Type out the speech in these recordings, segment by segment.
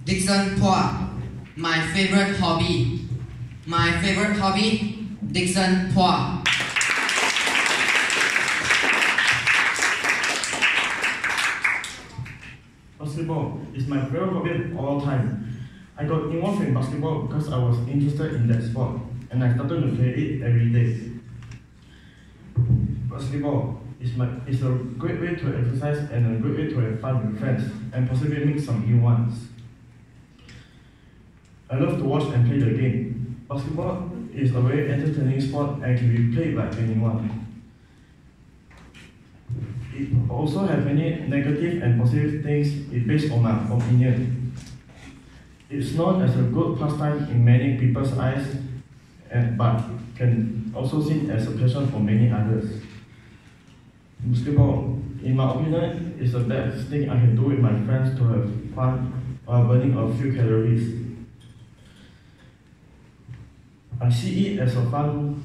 Dickson Puah. My favorite hobby. Dickson Puah. Basketball is my favorite hobby of all time. I got involved in basketball because I was interested in that sport and I started to play it every day. Basketball is a great way to exercise and a great way to have fun with friends and possibly make some new ones. I love to watch and play the game. Basketball is a very entertaining sport and can be played by anyone. It also has many negative and positive things based on my opinion. It's known as a good pastime in many people's eyes, but can also seen as a passion for many others. Basketball, in my opinion, is the best thing I can do with my friends to have fun while burning a few calories. I see it as a fun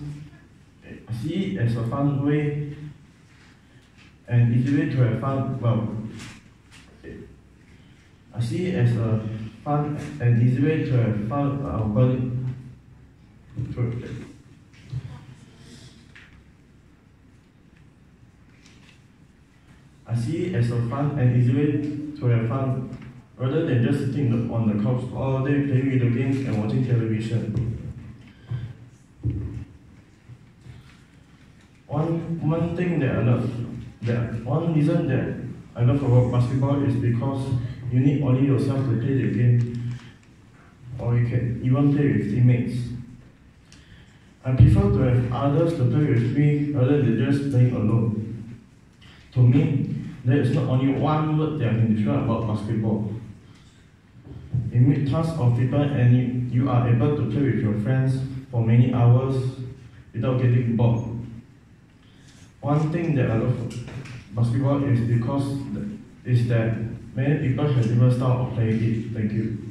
way and easy way to have fun. I see it as a fun and easy way to have fun burning. I see it as a fun and easy way to have fun rather than just sitting on the couch all day playing video games and watching television. One reason that I love about basketball is because you need only yourself to play the game, or you can even play with teammates. I prefer to have others to play with me rather than just playing alone. To me, there is not only one word that I can describe about basketball. You meet tons of people and you are able to play with your friends for many hours without getting bored. One thing that I love basketball is that many people have different style of playing it. Thank you.